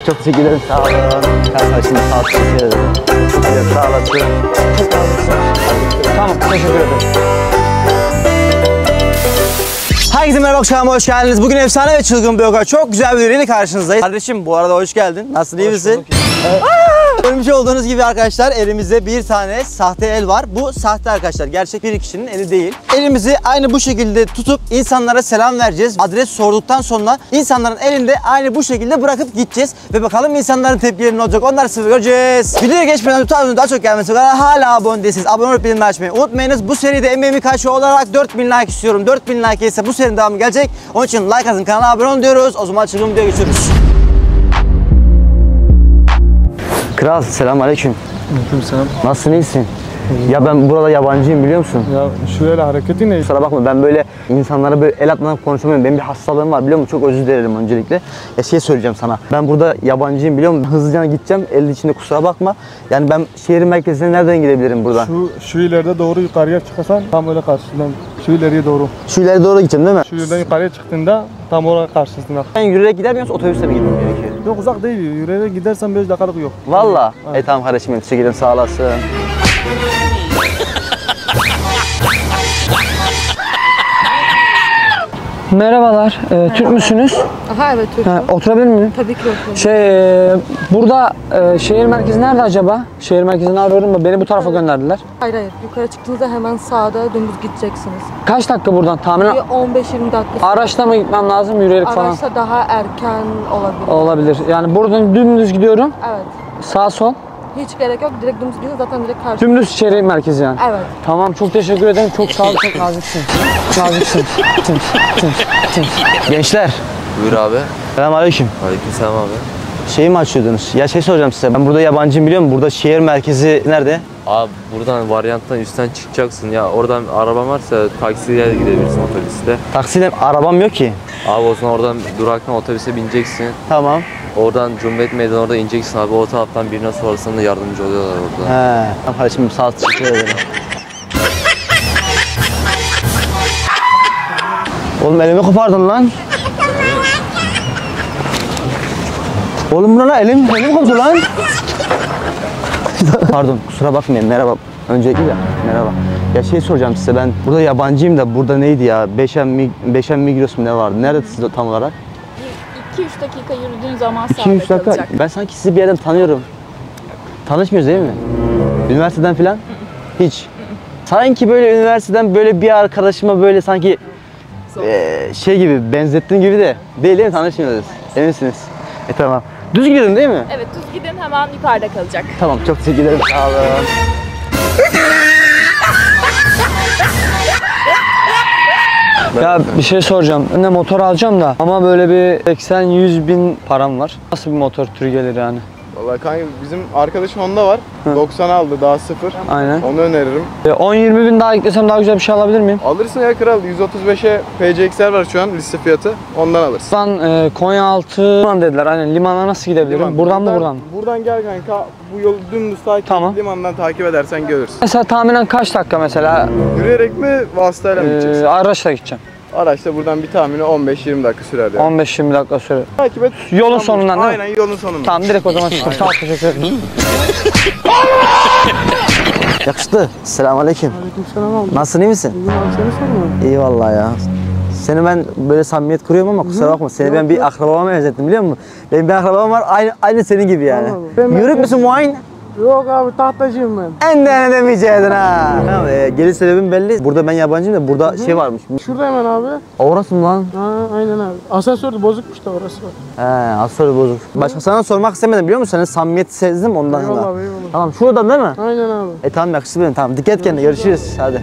çok teşekkür ederim. Sağ olun. Ben şimdi sağ olun. Teşekkür ederim. Hadi sağ olasın. Tamam, teşekkür ederim. Herkese merhaba, akşama hoş geldiniz. Bugün efsane ve çılgın bir yoga. Çok güzel bir ürünle karşınızdayız. Kardeşim bu arada hoş geldin. Nasılsın, iyi misin? Evet. Görmüş olduğunuz gibi arkadaşlar elimizde bir tane sahte el var. Bu sahte arkadaşlar. Gerçek bir kişinin eli değil. Elimizi aynı bu şekilde tutup insanlara selam vereceğiz. Adres sorduktan sonra insanların elinde aynı bu şekilde bırakıp gideceğiz. Ve bakalım insanların tepkileri ne olacak. Onları size göreceğiz. Videoya geçmeden lütfen daha çok gelmesi kadar hala abone değilsiniz. Abone olup bildirimleri açmayı unutmayınız. Bu seride emeğimi karşı olarak 4000 like istiyorum. 4000 like ise bu serinin devamı gelecek. Onun için like atın, kanala abone olun diyoruz. O zaman çılgın videoya geçiyoruz. Kral, selamünaleyküm. Aleykümselam. Nasılsın, iyisin? Ya ben burada yabancıyım, biliyor musun? Ya şöyle hareketi ne? Kusura bakma, ben böyle insanlara böyle el atmadan konuşamıyorum. Benim bir hastalığım var, biliyor musun? Çok özür dilerim öncelikle. Ya söyleyeceğim sana. Ben burada yabancıyım, biliyor musun? Hızlıca gideceğim, elin içinde, kusura bakma. Yani ben şehrin merkezine nereden gidebilirim buradan? Şu ileride doğru yukarıya çıkarsan tam öyle karşısından. Şu ileriye doğru. Şu ileri doğru gideceğim değil mi? Şu yerden yukarıya çıktığında tam oraya karşısında. Ben yürüyerek gider miyim, otobüsle mi gitmem gerekiyor? Yok, uzak değil. Yürüyerek gidersen 5 dakikalık yok. Valla. Tamam kardeşim, teşekkür ederim, sağ olasın. Merhabalar, Türk müsünüz? Aha, evet, Türk'üm. Oturabilir miyim? Tabii ki oturabilirim. Burada şehir merkezi nerede acaba? Şehir merkezini arıyorum da beni bu tarafa gönderdiler. Hayır, yukarı çıktığınızda hemen sağda dümdüz gideceksiniz. Kaç dakika buradan tahminen? 15-20 dakika. Araçla mı gitmem lazım, yürüyerek falan? Araçta daha erken olabilir. Olabilir. Yani buradan dümdüz gidiyorum, Evet. sağ sol. Hiç gerek yok. Direkt dümdüz gidiyorsun, zaten direkt karşı. Dümdüz şehir merkezi yani. Evet. Tamam, çok teşekkür ederim. Çok sağ ol, çok naziksin. Naziksin. Gençler, Buyur abi. selamünaleyküm. Aleykümselam abi. Şeyi mi açıyordunuz? Ya soracağım size. Ben burada yabancıyım, biliyor musun? Burada şehir merkezi nerede? Abi buradan varyanttan üstten çıkacaksın ya, oradan araban varsa taksiye gidebilirsin, otobüste. Taksiyle arabam yok ki. Abi o zaman oradan duraktan otobüse bineceksin. Tamam. Oradan Cumhuriyet Meydanı, orada ineceksin abi, o taraftan birine sorarsan da yardımcı oluyorlar orada. He. Tamam kardeşim, sağ ol, teşekkür ederim. Oğlum elimi kopardın lan. Oğlum buna lan elim koptu lan. Pardon, kusura bakmayın, merhaba. Öncelikle de merhaba. Ya soracağım size, ben burada yabancıyım da burada neydi ya? Beşen Migros mu ne vardı? Nerede siz tam olarak? 2-3 dakika yürüdüğün zaman 2-3 sağda dakika. kalacak. Ben sanki sizi bir yerden tanıyorum. Tanışmıyoruz değil mi? Üniversiteden falan? Hiç. Sanki böyle üniversiteden böyle bir arkadaşıma böyle sanki şey gibi benzettiğim gibi de değil mi? Tanışmıyoruz. Eminsiniz. Tamam. Düz gidelim değil mi? Evet, düz gidin, hemen yukarıda kalacak. Tamam, çok teşekkür ederim. Sağ olun. Ya bir şey soracağım. Ben de motor alacağım da ama böyle bir 80-100 bin param var. Nasıl bir motor türü gelir yani? Vallahi kanka bizim arkadaşım onda var. 90 aldı, daha sıfır. Aynen. Onu öneririm. 10-20 bin daha eklesem daha güzel bir şey alabilir miyim? Alırsın ya kral. 135'e PCX'ler var şu an liste fiyatı. Ondan alırsın. Buradan Konyaaltı liman dediler. Aynen, limana nasıl gidebilirim? Liman. Buradan mı buradan mı? Buradan gel kanka. Bu yolu dümdüz takip Tamam. limandan takip edersen görürsün. Mesela tahminen kaç dakika mesela Yürüyerek mi, vasıtayla mı gideceksin? araçla gideceğim? Araçta buradan bir tahmini 15-20 dakika sürer yani. 15-20 dakika süre. Takip et. Yolun Tamam. sonundan değil mi? Aynen, yolun sonundan. Tamam, direkt o zaman çıkalım. Sağ ol, teşekkür ederim. Yakıştı. Selamünaleyküm. Aleykümselam abi. Nasılsın, iyi misin? Bugün abi seni sormuyorum. İyi vallahi ya. Seni ben böyle samimiyet kuruyorum ama kusura bakma. Seni ben bir akrabama benzettim, biliyor musun? Benim bir akrabam var, aynı senin gibi yani. Yürük müsün muayene? Yok abi, tahtacıyım ben. En de edemeyeceydin ha. Tamam, geliş sebebim belli. Burada ben yabancıyım da burada şey varmış. Şurada hemen abi. Orası mı lan? Ha, aynen abi. Asansör bozukmuş da orası var. He, asıl bozuk. Başka sana sormak istemedim, biliyor musun? Senin samimiyeti sezdim ondan Eyvallah da. abi, eyvallah. Tamam, şuradan değil mi? Aynen abi. Tamam, yakıştı benim. Tamam, dikkat et kendine. Görüşürüz. Hadi.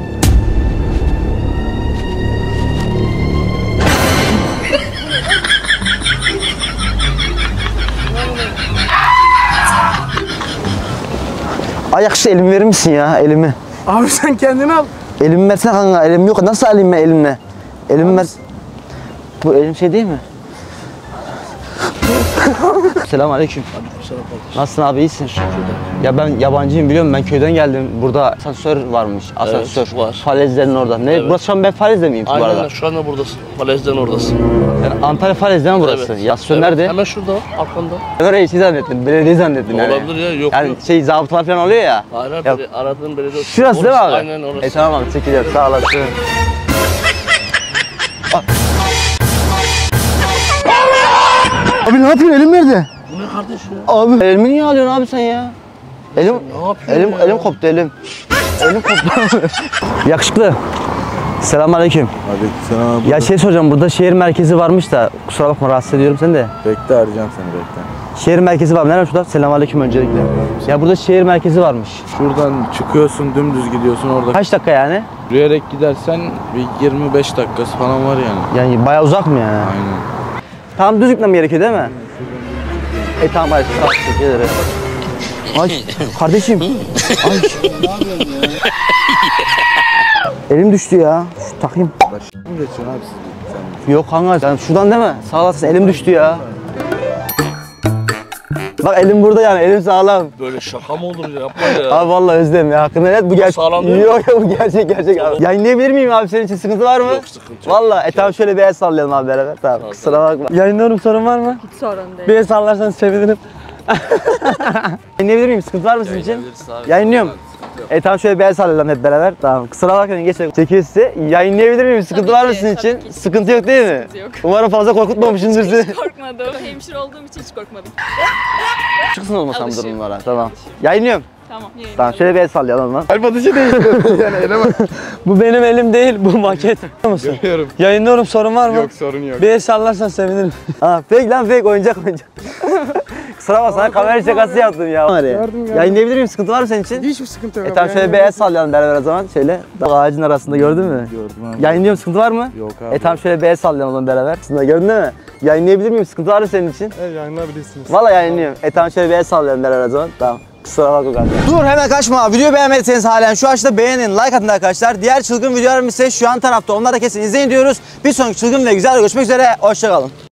Ay yakıştı, elimi verir misin ya, elimi? Abi sen kendini al. Elimi versene kanka, elim yok. Nasıl alayım ben elimle? Elimi ver. Bu elim şey değil mi? Selamünaleyküm. Nasılsın abi, iyisin? Ya ben yabancıyım, biliyorum, ben köyden geldim. Burada asansör varmış. Asansör. Evet, var. Falezlerin orada. Ne? Evet. Burası şu an, ben Falez'de miyim bu Aynen arada? şu anda buradasın. Falez'den oradasın. Yani Antalya Falez'de mi burası? Evet. Asansör Evet, nerede? Hemen şurada arkanda. Ben orayı şey zannettim, belediye zannettim yani. Olabilir ya, yok Yani yok. şey, zabıtalar falan oluyor ya. Aynen Ya, aradığın belediye. şurası değil mi abi? Aynen orası. Tamam abi, çekiliyorum, sağ olasın. Abi ne yapıyorsun, elim nerede? Bu ne kardeş ya? Abi elimi niye alıyorsun abi sen ya? Elim, Ne yapıyorsun ya? elim koptu, elim. Elim koptu. Yakışıklı. Selamünaleyküm. Aleykümselam abi. Ya şey soracağım, burada şehir merkezi varmış da kusura bakma, rahatsız ediyorum seni de. Bekle, arayacağım seni, bekle. Şehir merkezi var. Nerede şurada? Selamünaleyküm öncelikle. Ya burada şehir merkezi varmış. Şuradan çıkıyorsun, dümdüz gidiyorsun, orada Kaç dakika yani? yürüyerek gidersen bir 25 dakikası falan var yani. Yani bayağı uzak mı yani? Aynen. Tam düz gitmem gerekiyor değil mi? Tamam, hadi sağ ol, teşekkür ederim. Ay kardeşim. Ay. Elim düştü ya. Şu takayım. Mi geçiyorsun abi sen? Yok kanka, yani şuradan değil mi? Sağ olasın, elim düştü ya. Bak elim burada yani, elim sağlam. Böyle şaka mı olur ya? Yapma ya. Abi vallahi özledim ya. Hakkında net bu gerçek. Sağlam değil mi? Yok yok, bu gerçek abi. Yayınlayabilir miyim abi, senin için sıkıntı var mı? Yok, sıkıntı yok. Vallahi tamam, şöyle bir el sallayalım abi beraber. Tamam, kusura bakma. Yayınlıyorum, sorun var mı? Hiç sorun değil. Bir el sallarsan sevinirim. Yayınlayabilir miyim? Sıkıntı var mı sizin için? Yayınlıyorum. Tamam, şöyle bir el sallayalım hep beraber. Tamam, kusura bakmayın, geç. Çekiyor size. Yayınlayabilir miyim? Sıkıntı var mı ki, sizin tabii için? ki. Sıkıntı yok değil mi? Sıkıntı yok. Umarım fazla korkutmamışımdır sizi. Korkmadım. Hemşire olduğum için hiç korkmadım. Çıksın olmasam Alışıyorum. durumlara. Tamam. Yayınlıyorum. Tamam. Tamam, şöyle bir el sallayalım o zaman. Kalp atışı değişti yani, ele bak. Bu benim elim değil, bu maket. Görüyorum. Yayınlıyorum, sorun var mı? Yok, sorun yok. Bir el sallarsan sevinirim. Ha, fake lan, fake, oyuncak. Kusura bakma, sana kamera şakası yaptım ya. Gördüm. Yayınlayabilir miyim? Sıkıntı var mı senin için? Hiçbir sıkıntı yok. Tamam, şöyle bir el sallayalım beraber o zaman. Şöyle. Bak, ağacın arasında gördün mü? Gördüm abi. Yayınlıyorum, sıkıntı var mı? Yok abi. Tamam, şöyle bir el sallayalım o zaman beraber. Aslında gördün değil mi? Yayınlayabilir miyim? Sıkıntı var mı senin için? Yayınlayabilirsiniz. Vallahi yayınlıyorum. Tamam, şöyle bir el sallayalım beraber o zaman. Tamam. Kusura bakma kardeşim. Dur, hemen kaçma. Videoyu beğenmediyseniz halen şu aşağıda beğenin, like atın arkadaşlar. Diğer çılgın videolarımız ise şu an tarafta. Onları da kesin izleyin diyoruz. Bir sonraki çılgın ve güzel görüşmek üzere. Hoşçakalın.